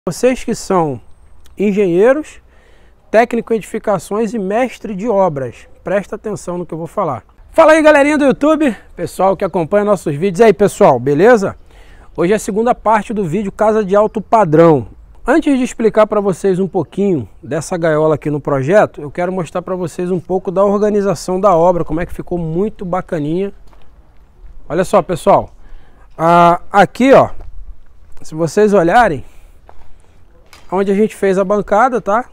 Vocês que são engenheiros, técnico em edificações e mestre de obras, presta atenção no que eu vou falar. Fala aí, galerinha do YouTube, pessoal que acompanha nossos vídeos. E aí, pessoal, beleza? Hoje é a segunda parte do vídeo Casa de Alto Padrão. Antes de explicar para vocês um pouquinho dessa gaiola aqui no projeto, eu quero mostrar para vocês um pouco da organização da obra, como é que ficou muito bacaninha. Olha só, pessoal, aqui, ó, se vocês olharem, onde a gente fez a bancada, tá?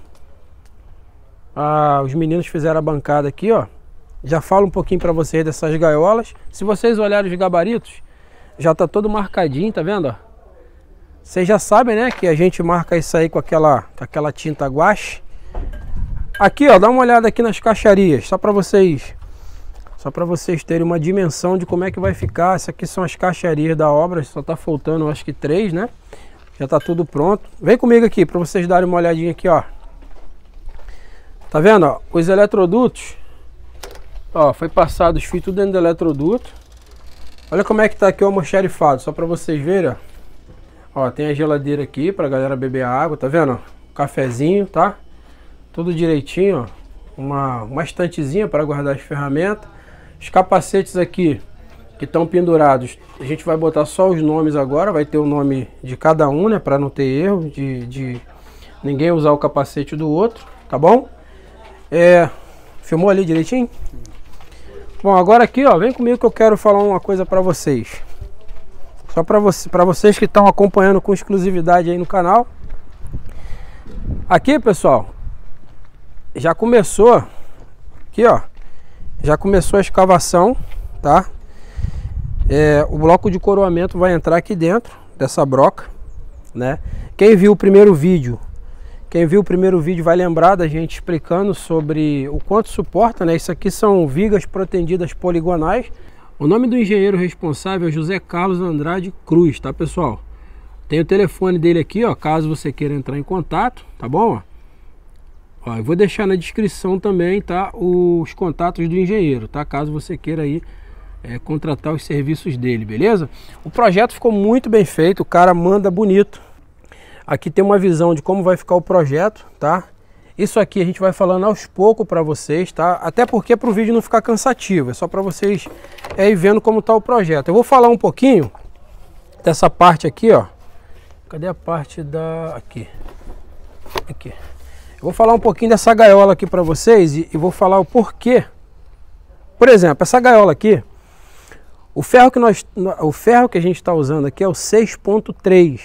Os meninos fizeram a bancada aqui, ó. Já falo um pouquinho para vocês dessas gaiolas. Se vocês olharem os gabaritos, já tá todo marcadinho, tá vendo, ó? Vocês já sabem, né, que a gente marca isso aí com aquela tinta guache. Aqui, ó, dá uma olhada aqui nas caixarias, só para vocês terem uma dimensão de como é que vai ficar. Essas aqui são as caixarias da obra, só tá faltando, acho que 3, né? Já tá tudo pronto. Vem comigo aqui para vocês darem uma olhadinha aqui, ó. Tá vendo, ó? Os eletrodutos, ó, foi passado os fios tudo dentro do eletroduto. Olha como é que tá aqui o almoxarifado, só para vocês verem, ó. Ó, tem a geladeira aqui pra galera beber água, tá vendo, ó? Cafezinho, tá? Tudo direitinho, ó. Uma estantezinha para guardar as ferramentas. Os capacetes aqui que estão pendurados, a gente vai botar só os nomes agora, vai ter o nome de cada um, né, para não ter erro de ninguém usar o capacete do outro, tá bom? Filmou ali direitinho? Bom, agora aqui, ó, vem comigo que eu quero falar uma coisa para vocês. Só para vocês que estão acompanhando com exclusividade aí no canal. Aqui, pessoal, já começou aqui, ó, já começou a escavação, tá? O bloco de coroamento vai entrar aqui dentro dessa broca, né? Quem viu o primeiro vídeo vai lembrar da gente explicando sobre o quanto suporta, né? Isso aqui são vigas protendidas poligonais. O nome do engenheiro responsável é José Carlos Andrade Cruz, tá, pessoal? Tem o telefone dele aqui, ó, caso você queira entrar em contato, tá bom? Ó, eu vou deixar na descrição também, tá, os contatos do engenheiro, tá? Caso você queira aí contratar os serviços dele, beleza? O projeto ficou muito bem feito, o cara manda bonito. Aqui tem uma visão de como vai ficar o projeto, tá? Isso aqui a gente vai falando aos poucos para vocês, tá? Até porque para o vídeo não ficar cansativo, é só para vocês ir vendo como tá o projeto. Eu vou falar um pouquinho dessa parte aqui, ó. Cadê a parte da... Aqui. Eu vou falar um pouquinho dessa gaiola aqui para vocês e vou falar o porquê. Por exemplo, essa gaiola aqui, o ferro que a gente está usando aqui é o 6.3.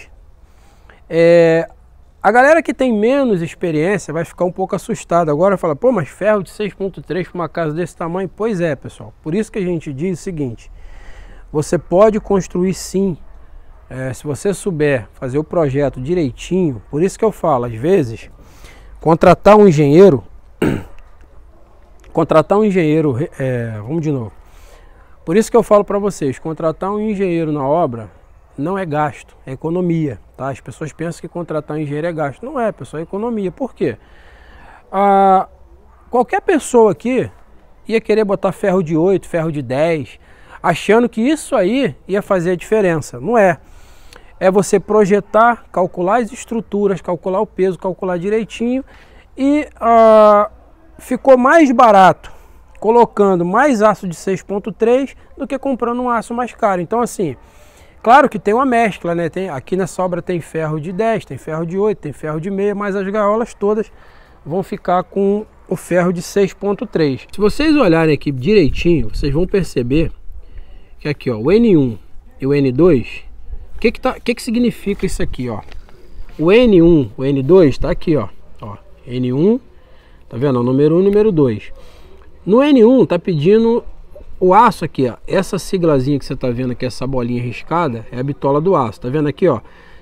A galera que tem menos experiência vai ficar um pouco assustada agora, fala, pô, mas ferro de 6.3 para uma casa desse tamanho? Pois é, pessoal, por isso que a gente diz o seguinte: você pode construir sim, se você souber fazer o projeto direitinho. Por isso que eu falo, às vezes, contratar um engenheiro, vamos de novo. Por isso que eu falo para vocês, contratar um engenheiro na obra não é gasto, é economia, tá? As pessoas pensam que contratar um engenheiro é gasto. Não é, pessoal, é economia. Por quê? Qualquer pessoa aqui ia querer botar ferro de 8, ferro de 10, achando que isso aí ia fazer a diferença. Não é. É você projetar, calcular as estruturas, calcular o peso, calcular direitinho e ficou mais barato colocando mais aço de 6.3 do que comprando um aço mais caro. Então, assim, claro que tem uma mescla, né? Aqui nessa obra tem ferro de 10, tem ferro de 8, tem ferro de meia, mas as gaiolas todas vão ficar com o ferro de 6.3. Se vocês olharem aqui direitinho, vocês vão perceber que aqui, ó, o N1 e o N2, o que significa isso aqui, ó? O N1, o N2 tá aqui, ó, N1, tá vendo? O número 1 e número 2. No N1 tá pedindo o aço aqui, ó. Essa siglazinha que você tá vendo aqui, essa bolinha riscada, é a bitola do aço. Tá vendo aqui, ó?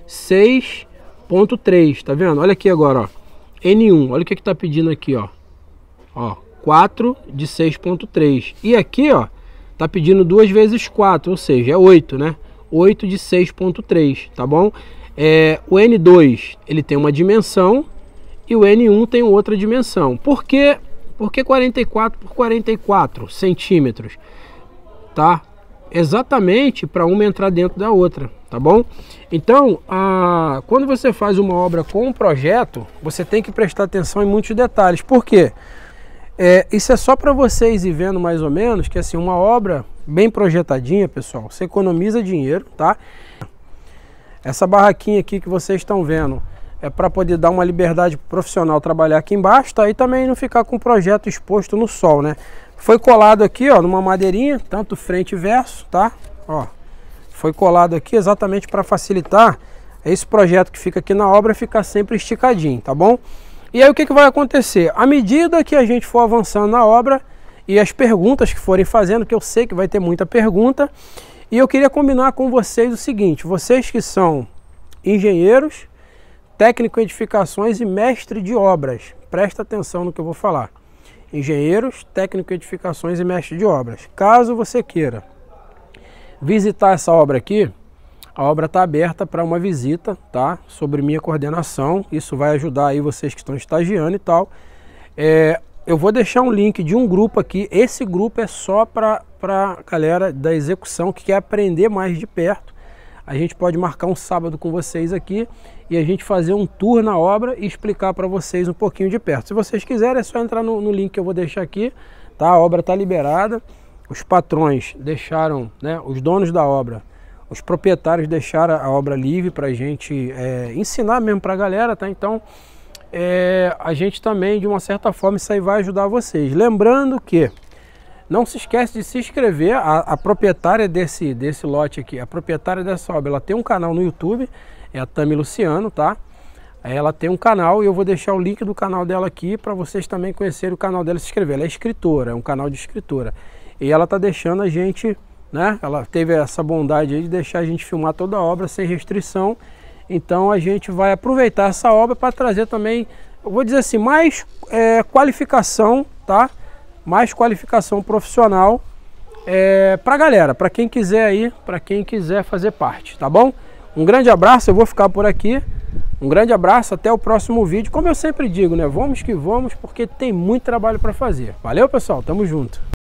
6.3, tá vendo? Olha aqui agora, ó. N1, olha o que tá pedindo aqui, ó. Ó, 4 de 6.3. E aqui, ó, tá pedindo 2 vezes 4, ou seja, é 8, né? 8 de 6.3, tá bom? O N2, ele tem uma dimensão e o N1 tem outra dimensão. Por que 44 por 44 centímetros, tá? exatamente para uma entrar dentro da outra, tá bom? Então, quando você faz uma obra com um projeto, você tem que prestar atenção em muitos detalhes. Por quê? Isso é só para vocês ir vendo mais ou menos que assim, uma obra bem projetadinha, pessoal, você economiza dinheiro, tá? Essa barraquinha aqui que vocês estão vendo é para poder dar uma liberdade profissional trabalhar aqui embaixo, tá? E também não ficar com o projeto exposto no sol, né? Foi colado aqui, ó, numa madeirinha, tanto frente e verso, tá? Ó, foi colado aqui exatamente para facilitar esse projeto que fica aqui na obra ficar sempre esticadinho, tá bom? E aí o que vai acontecer? À medida que a gente for avançando na obra e as perguntas que forem fazendo, que eu sei que vai ter muita pergunta, e eu queria combinar com vocês o seguinte, vocês que são engenheiros, técnico em edificações e mestre de obras, presta atenção no que eu vou falar. Engenheiros, técnico em edificações e mestre de obras. Caso você queira visitar essa obra aqui, a obra está aberta para uma visita, tá? Sobre minha coordenação, isso vai ajudar aí vocês que estão estagiando e tal. Eu vou deixar um link de um grupo aqui, esse grupo é só para a galera da execução que quer aprender mais de perto. A gente pode marcar um sábado com vocês aqui e a gente fazer um tour na obra e explicar para vocês um pouquinho de perto. Se vocês quiserem é só entrar no link que eu vou deixar aqui, tá? A obra está liberada, os patrões deixaram, né, os donos da obra, os proprietários deixaram a obra livre para a gente ensinar mesmo para a galera, tá? Então a gente também, de uma certa forma, isso aí vai ajudar vocês. Lembrando que não se esquece de se inscrever, a proprietária desse lote aqui, a proprietária dessa obra, ela tem um canal no YouTube, é a Tami Luciano, tá? Ela tem um canal e eu vou deixar o link do canal dela aqui para vocês também conhecerem o canal dela e se inscrever. Ela é escritora, é um canal de escritora. E ela tá deixando a gente, né? Ela teve essa bondade aí de deixar a gente filmar toda a obra sem restrição. Então a gente vai aproveitar essa obra para trazer também, eu vou dizer assim, mais qualificação, tá? Mais qualificação profissional para a galera, para quem quiser aí, para quem quiser fazer parte, tá bom? Um grande abraço, eu vou ficar por aqui. Um grande abraço, até o próximo vídeo. Como eu sempre digo, né? Vamos que vamos, porque tem muito trabalho para fazer. Valeu, pessoal, tamo junto.